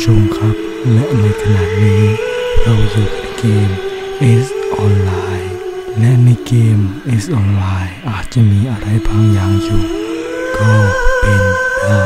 มครับและในขณะนี้เราอยู่ในเกม S Online และในเกม S Online อาจจะมีอะไรบางอย่างอยู่ก็เป็นได้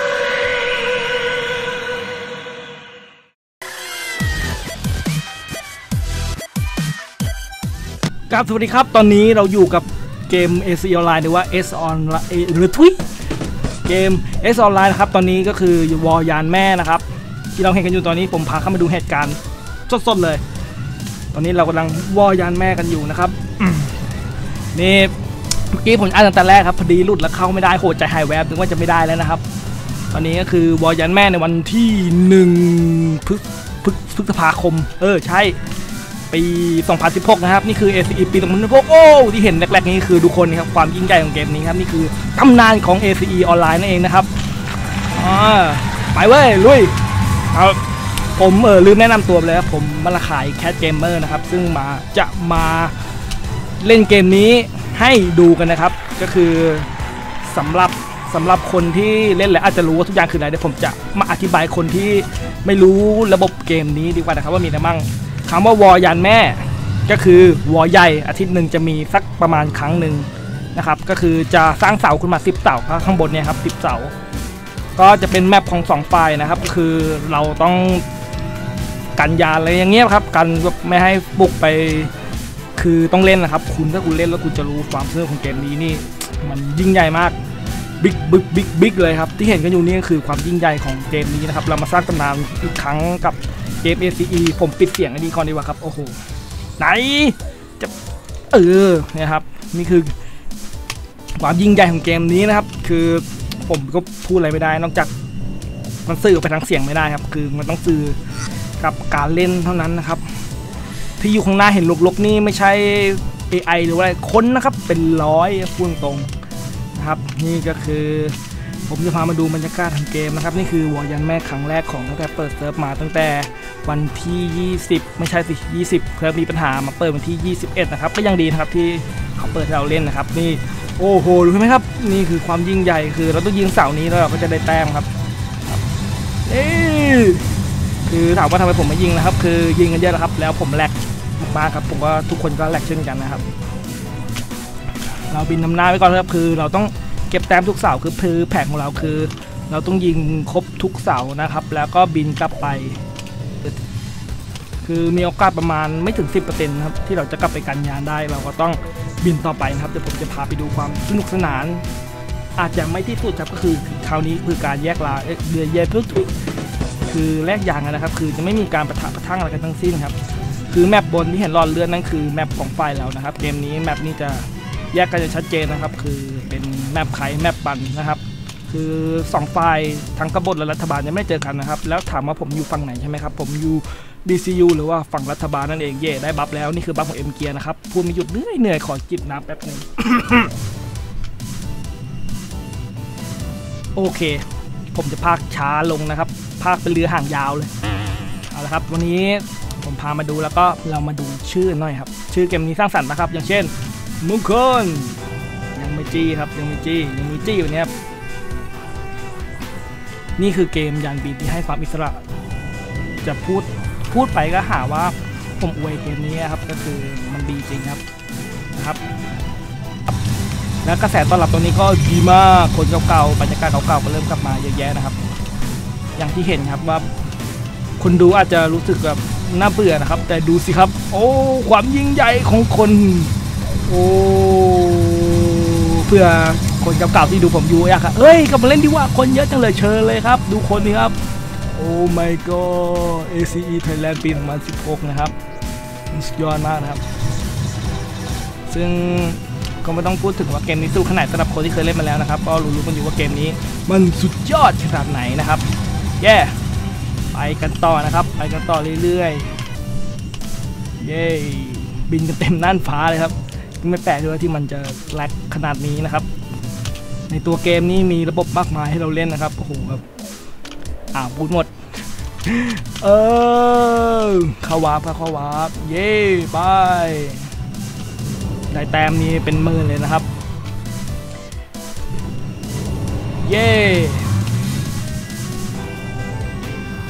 ครับสวัสดีครับตอนนี้เราอยู่กับเกม S Online หรือว่า S Online หรือทวิตเกม S Online นะครับตอนนี้ก็คือวอยานแม่นะครับที่เราเห็นกันอยู่ตอนนี้ผมพาเข้ามาดูเหตุการณ์สดๆเลยตอนนี้เรากำลังวอยานแม่กันอยู่นะครับนี่เมื่อกี้ผมอ่านตั้งแต่แรกครับพอดีหลุดแล้วเข้าไม่ได้โหดใจหายแวบนึกว่าจะไม่ได้แล้วนะครับตอนนี้ก็คือวอยานแม่ในวันที่1พฤษภาคมใช่ปี 2016 นะครับนี่คือ ACE ปี 2016 โอ้ที่เห็นแรกๆนี้คือทุกคนครับความยิ่งใหญ่ของเกมนี้ครับนี่คือตำนานของ ACE ออนไลน์นั่นเองนะครับไปเว้ยลุยผมลืมแนะนำตัวไปเลยครับผมมาขายแคทเกมเมอร์นะครับซึ่งจะมาเล่นเกมนี้ให้ดูกันนะครับก็คือสำหรับคนที่เล่นแล้วอาจจะรู้ว่าทุกอย่างคืออะไรเดี๋ยวผมจะมาอธิบายคนที่ไม่รู้ระบบเกมนี้ดีกว่านะครับว่ามีอะไรบ้างคำว่าวอยันแม่ก็คือวอใหญ่อาทิตย์หนึ่งจะมีสักประมาณครั้งหนึ่งนะครับก็คือจะสร้างเสาขึ้นมา10เสาข้างบนเนี่ยครับ10เสาก็จะเป็นแมปของ2ฝ่ายนะครับก็คือเราต้องกันยาอะไรอย่างเงี้ยครับกันไม่ให้บุกไปคือต้องเล่นนะครับถ้าคุณเล่นแล้วคุณจะรู้ความสนุกของเกมนี้นี่มันยิ่งใหญ่มากบิ๊กเลยครับที่เห็นกันอยู่นี่ก็คือความยิ่งใหญ่ของเกมนี้นะครับเรามาสร้างตำนานอีกครั้งกับเกม ACE ผมปิดเสียงอันนี้ก่อนดีกว่าครับโอ้โหไหนจะเนี่ยครับนี่คือความยิ่งใหญ่ของเกมนี้นะครับคือผมก็พูดอะไรไม่ได้นอกจากมันสื่อไปทางเสียงไม่ได้ครับคือมันต้องสื่อกับการเล่นเท่านั้นนะครับที่อยู่ข้างหน้าเห็นลกๆนี่ไม่ใช่ AI หรือว่าอะไรคนนะครับเป็นร้อยพูดตรงนะครับนี่ก็คือผมจะพามาดูบรรยากาศทางเกมนะครับนี่คือวอยันแม่ครั้งแรกของตั้งแต่เปิดเซิร์ฟมาตั้งแต่วันที่20ไม่ใช่สิ20เคยมีปัญหามาเปิดวันที่21นะครับก็ยังดีนะครับที่เขาเปิดให้เราเล่นนะครับนี่โอ้โหดูไหมครับนี่คือความยิ่งใหญ่คือเราต้องยิงเสานี้แล้วเราก็จะได้แต้มครับนี่คือถามว่าทำไมผมไม่ยิงนะครับคือยิงกันเยอะนะครับแล้วผมแหลกมากครับผมว่าทุกคนก็แหลกเช่นกันนะครับเราบินนำหน้าไว้ก่อนครับคือเราต้องเก็บแต้มทุกเสาคือแผนของเราคือเราต้องยิงครบทุกเสานะครับแล้วก็บินกลับไปคือมีโอกาสประมาณไม่ถึง 10% ครับที่เราจะกลับไปกันยานได้เราก็ต้องบินต่อไปนะครับเดี๋ยวผมจะพาไปดูความสนุกสนานอาจจะไม่ที่สุดครับก็คือคราวนี้คือการแยกลาเดือดเย็นทุกคือแลกยางนะครับคือจะไม่มีการปะทะประทั่งอะไรกันทั้งสิ้นครับคือแมปบนที่เห็นหลอดเลือดนั่นคือแมปของฝ่ายเรานะครับเกมนี้แมปนี้จะแยกกันจะชัดเจนนะครับคือเป็นแมปไขแมปปันนะครับคือ2ฝ่ายทั้งกบฏและรัฐบาลจะไม่เจอกันนะครับแล้วถามว่าผมอยู่ฝั่งไหนใช่ไหมครับผมอยู่ DCU หรือว่าฝั่งรัฐบาลนั่นเองได้บัฟแล้วนี่คือบัฟของเอ็มเกียร์นะครับพูดไม่หยุดเหนื่อยขอจิบน้ำแป๊บนึง โอเคผมจะพากช้าลงนะครับพากเป็นเรือห่างยาวเลยเอาละครับวันนี้ผมพามาดูแล้วก็เรามาดูชื่อหน่อยครับชื่อเกมนี้สร้างสรรค์นะครับอย่างเช่นมุกคนยังไม่จี้ครับยังมีจี้อยู่เนี่ยนี่คือเกมยานบินที่ให้ความอิสระจะพูดไปก็หาว่าผมอวยเกมนี้ครับก็คือมันดีจริงครับนะครับแล้วกระแสตอบรับตัวนี้ก็ดีมากคนเก่าๆบรรยากาศเก่าๆก็เริ่มกลับมาเยอะแยะนะครับอย่างที่เห็นครับว่าคนดูอาจจะรู้สึกแบบน่าเบื่อนะครับแต่ดูสิครับโอ้ความยิ่งใหญ่ของคนโอ้เพื่อคนเก่าๆที่ดูผมอยู่อยากเอ้ยกลับมาเล่นดีว่าคนเยอะจังเลยเชิญเลยครับดูคนนี้ครับโอ้ my god ACE Thailand ปี 2016นะครับสุดยอดมากนะครับซึ่งก็ไม่ต้องพูดถึงว่าเกมนี้สู้ขนาดสำหรับคนที่เคยเล่นมาแล้วนะครับก็รู้กันอยู่ว่าเกมนี้มันสุดยอดขนาดไหนนะครับไปกันต่อนะครับไปกันต่อเรื่อยๆบินกันเต็มน่านฟ้าเลยครับไม่แปลกด้วยที่มันจะแลกขนาดนี้นะครับในตัวเกมนี้มีระบบมากมายให้เราเล่นนะครับโอ้โหแบบพูดหมดเข้าวาร์ปไปได้แต้มนี้เป็นหมื่นเลยนะครับ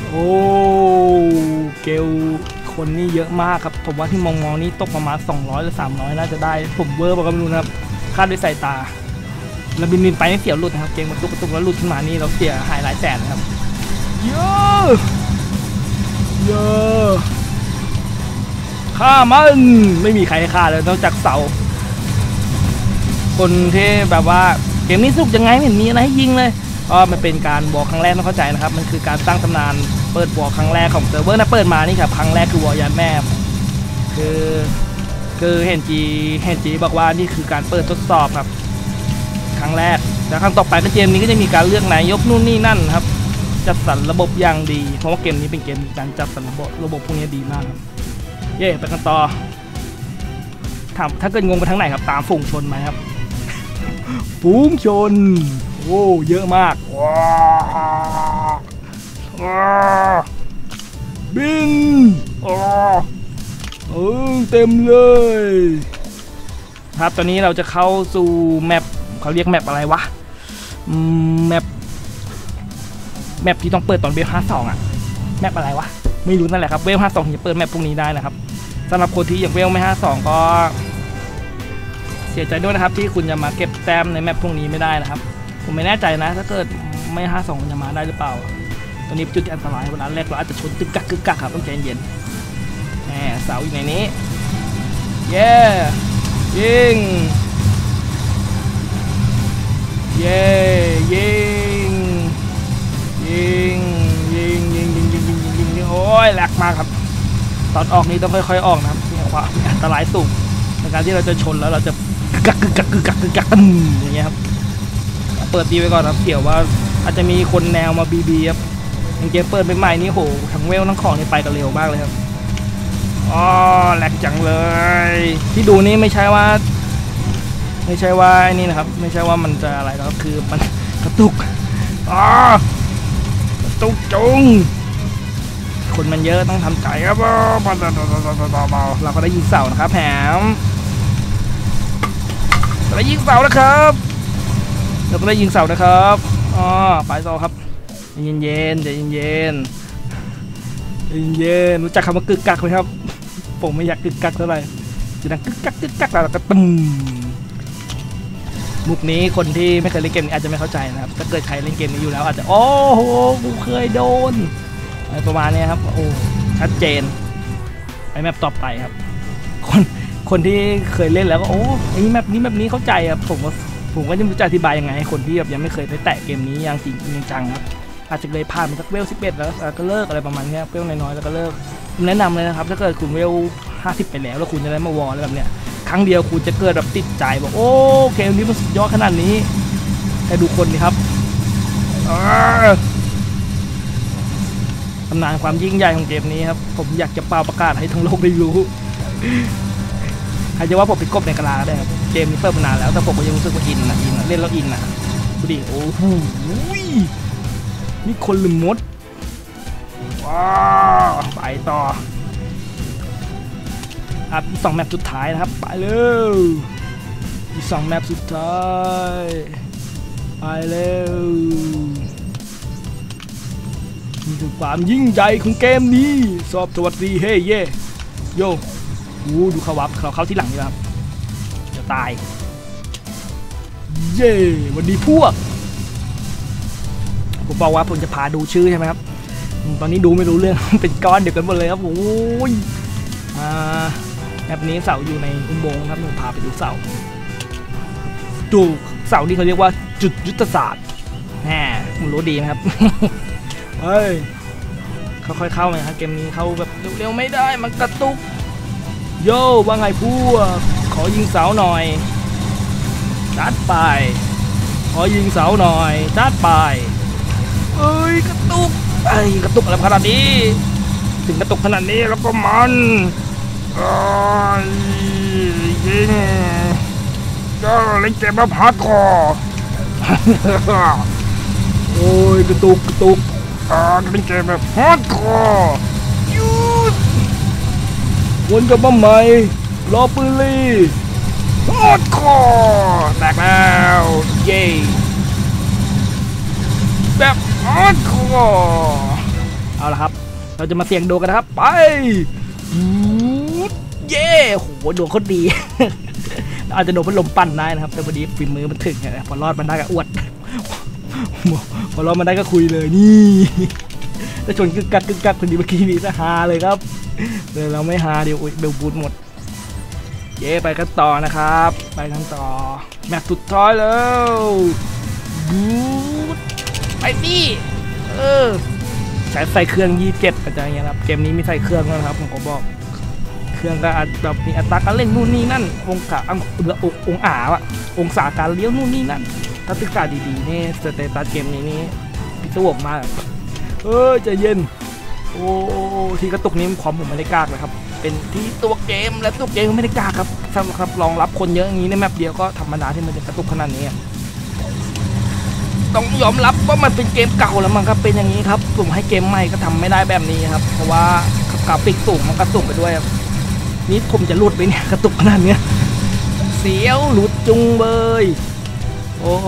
โอ้เกลคนนี่เยอะมากครับผมว่าที่มองนี่ตกประมาณ200หรือ300น่าจะได้ผมเวอร์บอกก็ไม่รู้นะครับคาดด้วยสายตาแล้วบินไปนี่เสียวหลุดนะครับเกมกระตุกแล้วหลุดขึ้นมานี่เราเสียหายหลายแสนนะครับเยอะฆ่ามันไม่มีใครฆ่าเลยนอกจากเสาคนที่แบบว่าเกมนี้สนุกยังไงไม่เห็นมีอะไรให้ยิงเลยก็มันเป็นการวอลครั้งแรกต้องเข้าใจนะครับมันคือการสร้างตำนานเปิดวอลครั้งแรกของเซิร์ฟเวอร์นะเปิดมานี่ครับครั้งแรกคือวอลยันแม่คือเห็นจีบอกว่านี่คือการเปิดทดสอบครับครั้งแรกแล้วครั้งต่อไปก็เกมนี้ก็จะมีการเลือกนายกนู่นนี่นั่นครับจัดสรรระบบอย่างดีเพราะว่าเกมนี้เป็นเกมการจัดสรรระบบพวกนี้ดีมากครับเย่ไปกันต่อถ้าเกิดงงไปทางไหนครับตามฝูงชนไหมครับฝูงชนโอ้เยอะมากบินเต็มเลยครับตอนนี้เราจะเข้าสู่แมปเขาเรียกแมปอะไรวะแมปที่ต้องเปิดตอนเวฟ52อ่ะแมปอะไรวะไม่รู้นั่นแหละครับเวฟ52จะเปิดแมปพวกนี้ได้นะครับสำหรับคนที่ยังเวลไม่52ก็เสียใจด้วยนะครับที่คุณจะมาเก็บแต้มในแมปพวกนี้ไม่ได้นะครับผมไม่แน่ใจนะถ้าเกิดไม่52จะมาได้หรือเปล่าตรงนี้จุดอันตรายเวลาแรกเราอาจจะชนตึกกักครับต้องใจเย็นแหมเสาอยู่ในนี้เย้ยิงเย้ยิงโอ้ยแหลกมากครับตอนออกนี้ต้องค่อยๆออกนะครับเนี่ยความอันตรายสูงในการที่เราจะชนแล้วเราจะกักอย่างเงี้ยครับเปิดดีไว้ก่อนครับเดี๋ยวว่าอาจจะมีคนแนวมาบีครับเกมเปิดใหม่ๆนี่โหทั้งเวลทั้งของนี่ไปกันเร็วมากเลยครับอ๋อแหลกจังเลยที่ดูนี่ไม่ใช่ว่านี่นะครับไม่ใช่ว่ามันจะอะไรแล้วคือมันกระตุกกระตุกจุงคนมันเยอะต้องทำใจครับเราก็ได้ยิงเสานะครับแหมเราได้ยิงเสานะครับไปต่อครับเย็นรู้จักคำว่ากึกกักไหมครับผมไม่อยากกึกกักเท่าไหร่จะดังกึกกักแล้วก็ตึมมุกนี้คนที่ไม่เคยเล่นเกมนี้อาจจะไม่เข้าใจนะครับถ้าเกิดใครเล่นเกมนี้อยู่แล้วอาจจะโอ้โหกูเคยโดนอะไรประมาณนี้ครับโอ้ชัดเจนไปแมปต่อไปครับคนที่เคยเล่นแล้วก็โอ้ไอ้แมปนี้เข้าใจครับผมก็ยังไม่รู้จะอธิบายยังไงให้คนที่แบบยังไม่เคยได้แตะเกมนี้อย่างจริงจังครับอาจจะเลยผ่านไปสักเวล11แล้วก็เลิกอะไรประมาณนี้เวลน้อยๆแล้วก็เลิกแนะนำเลยนะครับถ้าเกิดคุณเวล50ไปแล้วคุณจะได้มาวอลอะไรแบบเนี้ยครั้งเดียวคุณจะเกิดแบบติดใจบอกโอ้เกมนี้มันสุดยอดขนาดนี้ให้ดูคนนี่ครับตำนานความยิ่งใหญ่ของเกมนี้ครับผมอยากจะเป่าประกาศให้ทั้งโลกได้รู้ใครจะว่าผมเป็นกบในกะลาได้ครับเกมนี้เปิดมานานแล้วแต่ผมก็ยังรู้สึกว่าอินเล่นแล้วอินนะดูดิโอ้โหนี่คนหรือมดว้าวไปต่ออีก2แมปสุดท้ายนะครับไปเลยอีก2แมปสุดท้ายไปเร็วนี่คือความยิ่งใหญ่ของเกมนี้สวัสดีเฮ้ยเย่โยดูเขาวับเขาที่หลังนี่ครับจะตายเย่วันนี้พวกผมบอกว่าผมจะพาดูชื่อใช่ไหมครับตอนนี้ดูไม่รู้เรื่อง เป็นก้อนเดียวกันหมดเลยครับโอ้ยแบบนี้เสาอยู่ในอุโมงค์ครับผมพาไปดูเสานี่เขาเรียกว่าจุดยุทธศาสตร์แหมผมรู้ดีนะครับ เฮ้ยค่อยๆเข้าไหมครับเกมนี้เข้าแบบเร็วๆไม่ได้มันกระตุกโย่ว่าไงพวกขอยิงเสาหน่อยจัดไปขอยิงเสาหน่อยจัดไปเอ้ยกระตุกอะไรขนาดนี้ถึงกระตุกขนาดนี้แล้วก็มันยิงก็เล่นเกมแบบฮาร์ดคอร์โอ้ยกระตุกเล่นเกมแบบฮาร์ดคอร์ยุดวนกลับมาใหม่รอปืนลีฮาร์ดคอร์แตกแล้วเย้แบบฮาร์ดคอร์เอาละครับเราจะมาเสี่ยงดวงกันนะครับไปเย้โหดวงเขาดี อาจจะโดนพัดลมปั่นได้นะครับแต่พอดีฝีมือมันถึงนะพอรอดมันได้ก็อวด พอรอดมันได้ก็คุยเลยนี่ถ้าชนกึกกักพอดีเมื่อกี้นี้จะฮาเลยครับเลยเราไม่ฮาเดี๋ยวเบลบูทหมดเย้ไปกันต่อนะครับไปกันต่อแมตช์สุดท้ายแล้วบูทไปสิใส่เครื่อง27กันจะอย่างเงี้ยครับเกมนี้มีใส่เครื่องนะครับผมก็บอกเครื่องก็อาจแบบมีอัตราการเล่นนู่นนี่นั่นองศาองศาการเลี้ยวนู่นนี่นั่นถ้าศึกษาดีๆนี่สเตตัสเกมนี้นี่พิศวงมากใจเย็นโอ้ที่กระตุกนี้ความผมไม่ได้กากเลยครับเป็นที่ตัวเกมและตัวเกมไม่ได้กากครับครับรองรับคนเยอะอย่างนี้ในแมปเดียวก็ธรรมดาที่มันจะกระตุกขนาดนี้ต้องยอมรับว่ามันเป็นเกมเก่าแล้วมันก็เป็นอย่างนี้ครับผมให้เกมใหม่ก็ทำไม่ได้แบบนี้ครับเพราะว่ากราฟิกสูงมันกระตุกไปด้วยนี่ผมจะหลุดไปเนี่ยกระตุกขนาดนี้เสียวหลุดจุงเบยโอ้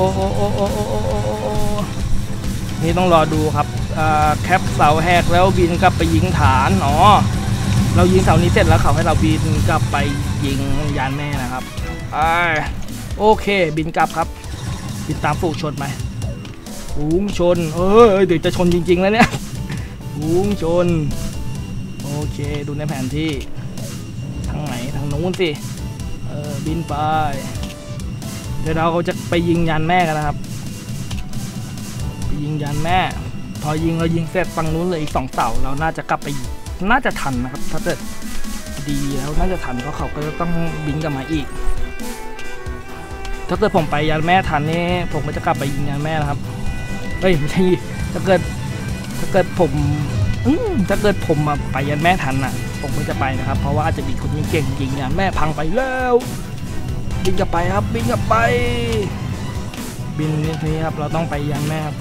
นี่ต้องรอดูครับแคปเสาแหกแล้วบินกลับไปยิงฐานเรายิงเสานี้เสร็จแล้วเขาให้เราบินกลับไปยิงยานแม่นะครับโอเคบินกลับครับบินตามฝูงชนไปฝูงชนเดี๋ยวจะชนจริงๆแล้วเนี่ยฝูงชนโอเคดูในแผนที่ทางไหนทางนู้นสิบินไปเดี๋ยวเราจะไปยิงยานแม่กันนะครับไปยิงยานแม่พอยิงเรายิงเสร็จฝั่งนู้นเลยอีก2 เสาเราน่าจะกลับไปน่าจะทันนะครับถ้าเกิดดีแล้วน่าจะทันเพราะเขาก็จะต้องบินกลับมาอีกถ้าเกิดผมไปยานแม่ทันนี่ผมก็จะกลับไปยิงยานแม่นะครับไม่ใช่ถ้าเกิดผมมาไปยานแม่ทันน่ะผมก็จะไปนะครับเพราะว่าอาจจะมีคนยิงเก่งยิงยานแม่พังไปแล้วบินกลับไปครับบินกลับไปบินนี่ครับเราต้องไปยานแม่ครับ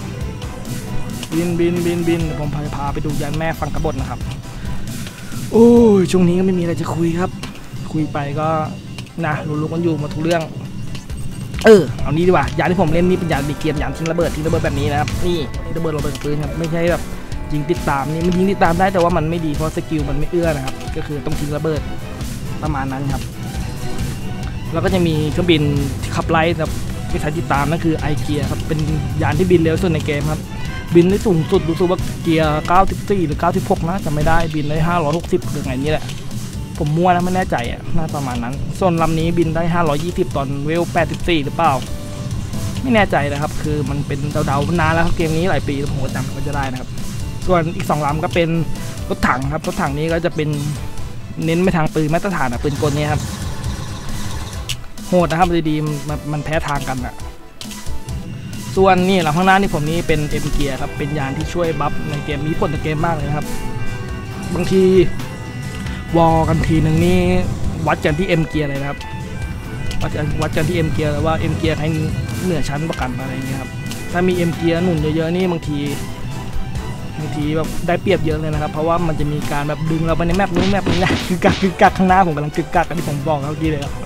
บินผมพาไปดูยานแม่ฟังกบฏนะครับโอ้ยช่วงนี้ก็ไม่มีอะไรจะคุยครับคุยไปก็นะรู้กันอยู่มาทุกเรื่องเอานี้ดีกว่ายานที่ผมเล่นนี่เป็นยานดีเกียมยานทิ้งระเบิดแบบนี้นะครับนี่ทิ้งระเบิดปืนครับไม่ใช่แบบยิงติดตามนี่มันยิงติดตามได้แต่ว่ามันไม่ดีเพราะสกิลมันไม่เอื้อนะครับก็คือต้องทิ้งระเบิดประมาณนั้นครับแล้วก็จะมีเครื่องบินขับไล่แบบไม่ใช้ติดตามนั่นคือไอเกียครับเป็นยานที่บินเร็วสุดในเกมครับบินได้สูงสุดรู้สึกว่าเกียร์94หรือ96นะจะไม่ได้บินได้560หรือไงนี่แหละผมมั่วนะไม่แน่ใจน่าประมาณนั้นส่วนลำนี้บินได้520ตอนเวล84หรือเปล่าไม่แน่ใจนะครับคือมันเป็นเดาๆนานแล้วครับเกมนี้หลายปีผมจำก็จะได้นะครับส่วนอีก2 ลำก็เป็นรถถังครับรถถังนี้ก็จะเป็นเน้นไปทางปืนมาตรฐานปืนกลนี้ครับโหดนะครับดีๆมันแพ้ทางกันส่วนนี่หลังข้างหน้านี่ผมนี่เป็นเอ็มเกียร์ครับเป็นยานที่ช่วยบัฟในเกมมีผลต่อเกมมากเลยนะครับบางทีวอลกันทีหนึ่งนี่วัดกันที่เอ็มเกียร์เลยนะครับวัดกันที่เอ็มเกียร์ว่าเอ็มเกียร์ใครเหนือชั้นประกันอะไรอย่างเงี้ยครับถ้ามีเอ็มเกียร์หนุนเยอะๆนี่บางทีแบบได้เปรียบเยอะเลยนะครับเพราะว่ามันจะมีการแบบดึงเราไปในแมปนู้นแมปนี้นะกึกกักข้างหน้าผมกำลังกึกกักกันที่ผมบอกเมื่อกี้เลยครับ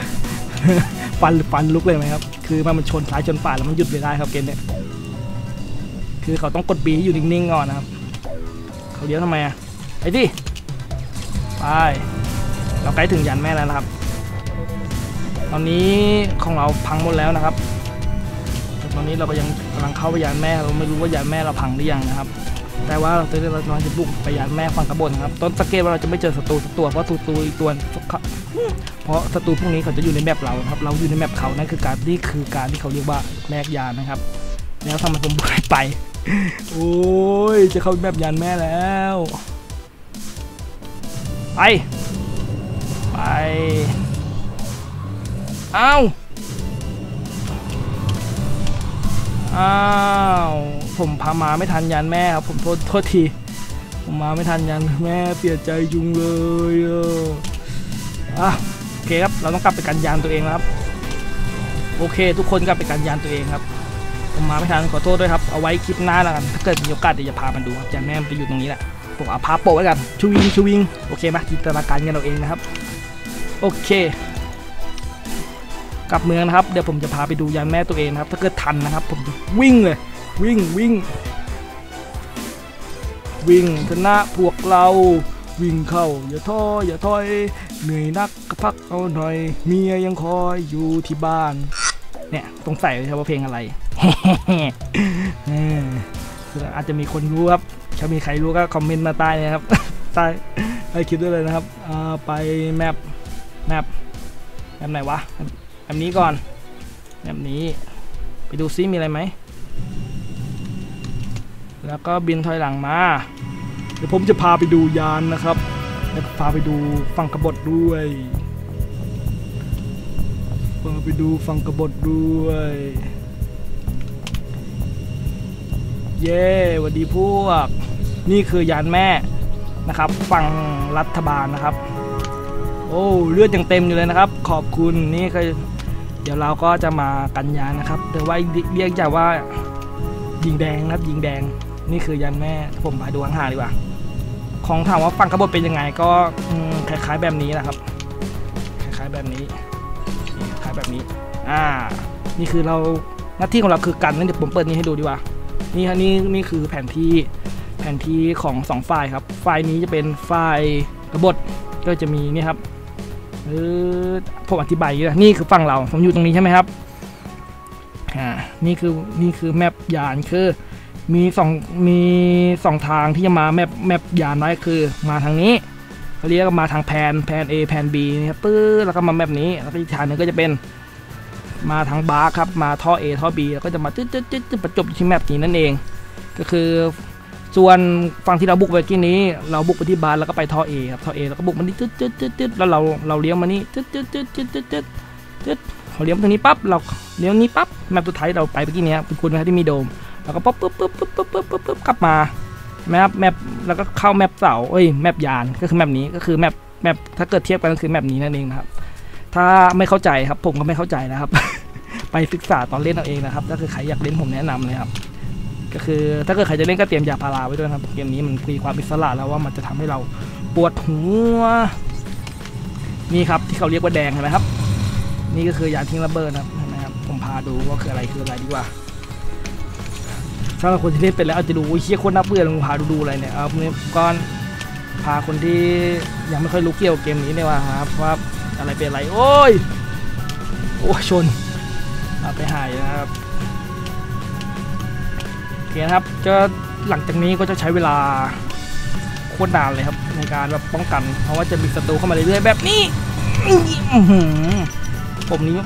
ฟันลุกเลยไหมครับคือมันชนซ้ายชนขวาแล้วมันหยุดไม่ได้ครับเกมเนี้ยคือเขาต้องกดบีให้อยู่นิ่งๆก่อนนะครับเขาเลี้ยวทำไมไอ้ดิไปเราใกล้ถึงยานแม่แล้วนะครับตอนนี้ของเราพังหมดแล้วนะครับตอนนี้เราก็ยังกำลังเข้าไปยานแม่เราไม่รู้ว่ายานแม่เราพังหรือยังนะครับแต่ว่าเราจะบุกไปยานแม่ฟังกระบนครับต้นสังเกตว่าเราจะไม่เจอศัตรูสักตัวเพราะศัตรูอีกตัวเพราะศัตรูพวกนี้เขาจะอยู่ในแมปเราครับเราอยู่ในแมปเขานั่นคือการที่เขาเรียกว่าแลกยานนะครับแล้วทำไมผมบุกไปโอ้ยจะเข้าแมปยานแม่แล้วไปอ้าวผมพามาไม่ทันยานแม่ครับผมโทษทีผมมาไม่ทันยานแม่เสียใจจุงเลยโอเคครับเราต้องกลับไปกันยานตัวเองครับโอเคทุกคนกลับไปกันยานตัวเองครับผมมาไม่ทันขอโทษด้วยครับเอาไว้คลิปหน้าแล้วกันถ้าเกิดมีโอกาสเดี๋ยวจะพามันดูครับยานแม่มันไปอยู่ตรงนี้แหละผมเอาพาโปะไว้กันชูวิงโอเคไหมจินตนาการกันเราเองนะครับโอเคกลับเมืองนะครับเดี๋ยวผมจะพาไปดูยานแม่ตัวเองนะครับถ้าเกิดทันนะครับผมจะวิ่งเลยวิ่งวิ่งชนะพวกเราวิ่งเข้าอย่าท้ออย่าถอยเหนื่อยนักก็พักเอาหน่อยเมียยังคอยอยู่ที่บ้านเนี่ยสงสัยเลยครับว่าเพลงอะไร อาจจะมีคนรู้ครับถ้ามีใครรู้ก็คอมเมนต์มาใต้นะครับ ใต้คลิปด้วยเลยนะครับไปแมปไหนวะแบบนี้ก่อนแบบนี้ไปดูซิมีอะไรไหมแล้วก็บินถอยหลังมาเดี๋ยวผมจะพาไปดูยานนะครับแล้วพาไปดูฝั่งกบฏด้วยเย้สวัสดีพวกนี่คือยานแม่นะครับฝั่งรัฐบาลนะครับโอ้เลือดยังเต็มอยู่เลยนะครับขอบคุณนี่คือเดี๋ยวเราก็จะมากันยานนะครับแต่ว่าเรียกจากว่ายิงแดงนะครับยิงแดงนี่คือยานแม่ผมไปดูห่างๆดีกว่าของถามว่าฝั่งกบฏเป็นยังไงก็คล้ายๆแบบนี้นะครับคล้ายๆแบบนี้นี่คือเราหน้าที่ของเราคือกันนั่นเดี๋ยวผมเปิดนี้ให้ดูดีกว่านี่คือแผนที่ของ2ฝ่ายครับฝ่ายนี้จะเป็นฝ่ายกบฏก็จะมีนี่ครับผมอธิบายนี่คือฝั่งเราผมอยู่ตรงนี้ใช่ไหมครับนี่คือแมปยานคือมี2ทางที่จะมาแมปยานไว้คือมาทางนี้เขาเรียกว่ามาทางแผน A แผน B นะครับแล้วก็มาแมปนี้แล้วก็อีกทางนึงก็จะเป็นมาทางบาร์ครับมาท่อ A ท่อ B แล้วก็จะมาประจบที่แมปนี้นั่นเองก็คือส่วนฝั่งที่เราบุกไปที่นี้เราบุกไปที่บาร์แล้วก็ไปท่อ A ครับท่อ A แล้วก็บุกมานี่แล้วเราเลี้ยวมานี่เขาเลี้ยวมาตรงนี้ปั๊บเราเลี้ยวนี้ปั๊บแมปสุดท้ายเราไปเมื่อกี้นี้เป็นคุณนะครับที่มีโดมแล้วก็ปุ๊บกลับมาแมปแล้วก็เข้าแมปเสาแมปยานก็คือแมปนี้ก็คือแมปถ้าเกิดเทียบกันก็คือแมปนี้นั่นเองนะครับถ้าไม่เข้าใจครับผมก็ไม่เข้าใจนะครับ ไปศึกษาตอนเล่นเอาเองนะครับถ้าคือใครอยากเล่นผมแนะนำเลยครับก็คือถ้าเกิดใครจะเล่นก็เตรียมยาพาราไว้ด้วยครับเกมนี้มันมีความอิสระแล้วว่ามันจะทำให้เราปวดหัวนี่ครับที่เขาเรียกว่าแดงเห็นไหมครับนี่ก็คือยานทิ้งระเบิดนะครับผมพาดูว่าคืออะไรดีกว่าถ้าคนที่เล่นเป็นแล้วอาจจะดูเชี่ยคนน่าเบื่อลองพาดูอะไรเนี่ยก่อนพาคนที่ยังไม่ค่อยรู้เกี่ยวกับเกมนี้เนี่ยครับว่าอะไรเป็นอะไรโอ้ยชนไปหายนะครับโอเคนะครับก็หลังจากนี้ก็จะใช้เวลาโคตรนานเลยครับในการแบบป้องกันเพราะว่าจะมีศัตรูเข้ามาเรื่อยๆแบบนี้ผมนี้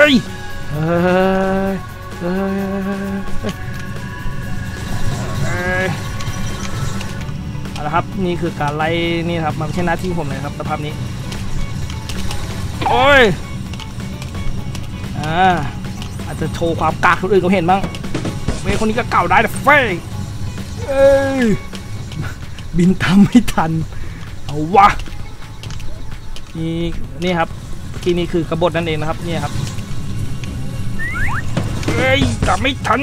เอาละครับนี่คือการไล่นี่ครับมันไม่ใช่หน้าที่ผมเลยครับสภาพนี้โอ้ยอาจจะโชว์ความกากคนอื่นเขาเห็นบ้างเวคนนี้ก็เก่าได้แต่เฟ้ยบินทำไม่ทันเอาวะนี่ครับที่นี่คือกบฏนั่นเองนะครับนี่ครับแต่ไม่ทัน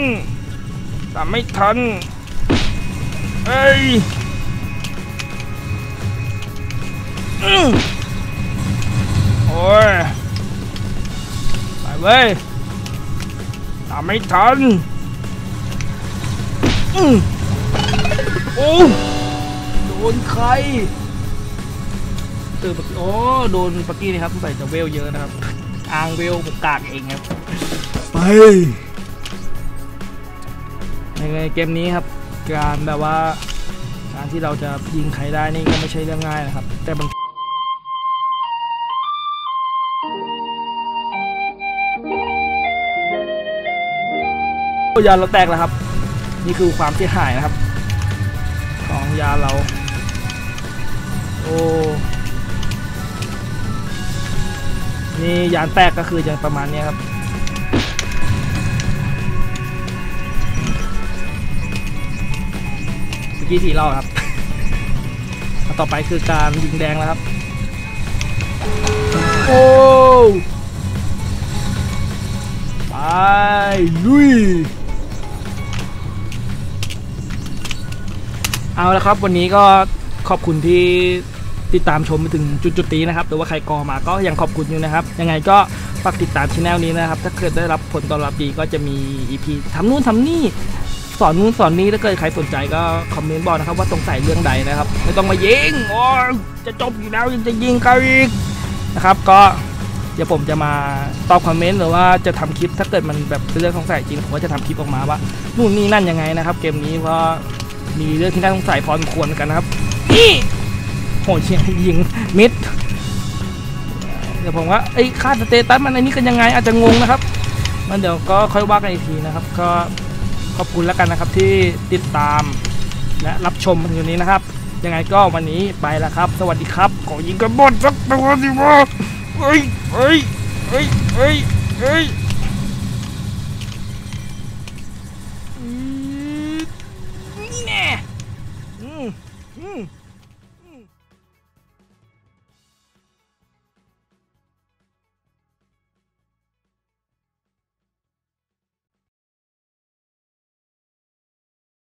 โอ้ยไปเว้ยตามไม่ทันโอ้โดนใครโดนปักกี้นี่ครับใส่จะเวลเยอะนะครับอ้างเวลกากเองครับไปในเกมนี้ครับการแบบว่าการที่เราจะยิงใครได้นี่ก็ไม่ใช่เรื่องง่ายนะครับแต่บางยานเราแตกแล้วครับนี่คือความเสียหายนะครับของยานเรานี่ยานแตกก็คืออย่างประมาณนี้ครับเมื่อกี้4 รอบครับต่อไปคือการยิงแดงแล้วครับไปลุยเอาละครับวันนี้ก็ขอบคุณที่ติดตามชมไปถึงจุดนี้นะครับหรือว่าใครกอมาก็ยังขอบคุณอยู่นะครับยังไงก็ฝากติดตามช่องนี้นะครับถ้าเกิดได้รับผลตอบรับดีก็จะมี EP ทำนู่นทำนี่สอนนู้นสอนนี้ถ้าเกิดใครสนใจก็คอมเมนต์บอกนะครับว่าสงสัยเรื่องใดนะครับไม่ต้องมายิงโอ้จะจบอยู่แล้วยังจะยิงเขาอีกนะครับก็เดี๋ยวผมจะมาตอบคอมเมนต์หรือว่าจะทำคลิปถ้าเกิดมันแบบเป็นเรื่องสงสัยจริงผมก็จะทำคลิปออกมาว่านู่นนี่นั่นยังไงนะครับเกมนี้เพราะมีเรื่องที่น่าสงสัยพอสมควรกันนะครับนี่โหเชี่ยยิงมิดเดี๋ยวผมว่าไอ้ค่าสเตตัสมันอันนี้กันยังไงอาจจะงงนะครับมันเดี๋ยวก็ค่อยว่ากันอีกทีนะครับก็ขอบคุณแล้วกันนะครับที่ติดตามและรับชมมาถึงนี้นะครับยังไงก็วันนี้ไปแล้วครับสวัสดีครับขอยิงกระบอกสักตัวสิวะเฮ้ย